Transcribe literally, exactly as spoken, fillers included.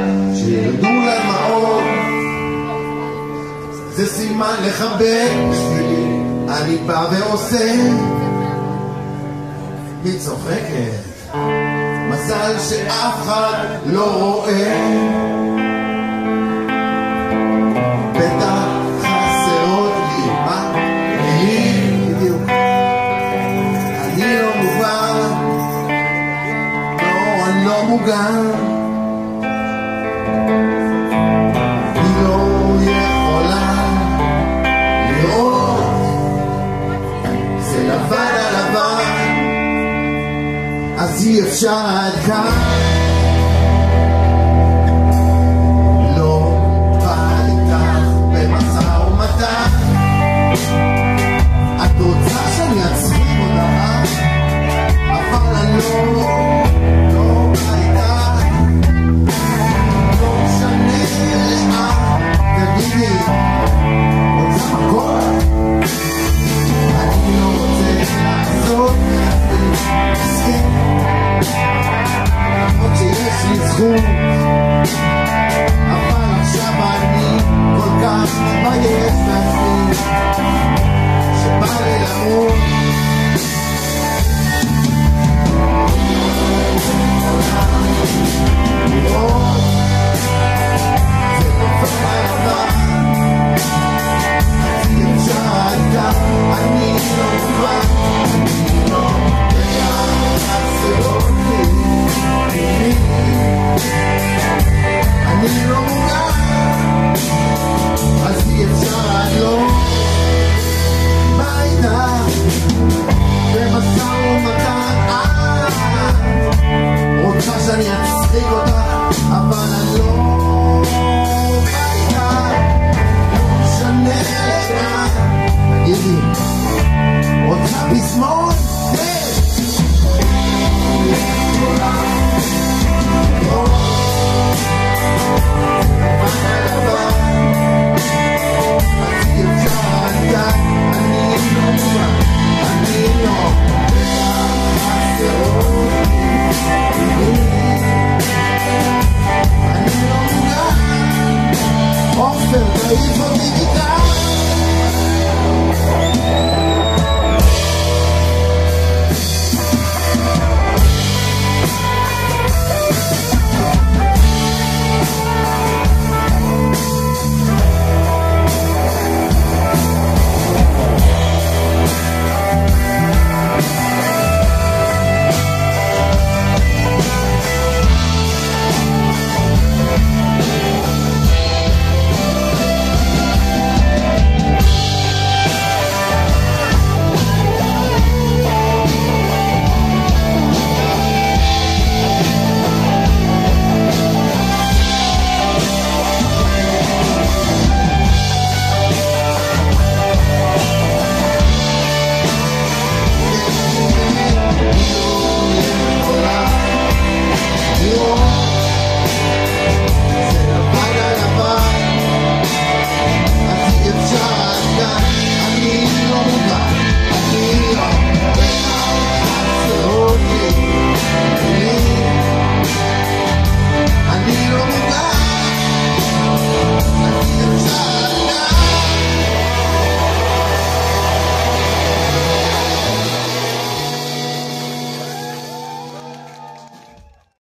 שירדו לדמעות, זה סימן לחבק שלי, אני בא ועושה. היא צוחקת, מזל שאף אחד לא רואה. בטח חסרות לי מה? מילים בדיוק. אני לא מוגן, לא, אני לא מוגן. היא לא יכולה לראות, זה לבן על לבן, אז אי אפשר עד כאן. לא בא איתך במשא ומתן, את רוצה שאני אצחיק אותה, אבל אני לא, לא בא איתך. לא משנה לאן תגידי, רוצה מקום, אני לא רוצה לעשות מסכים, למרות שיש לי זכות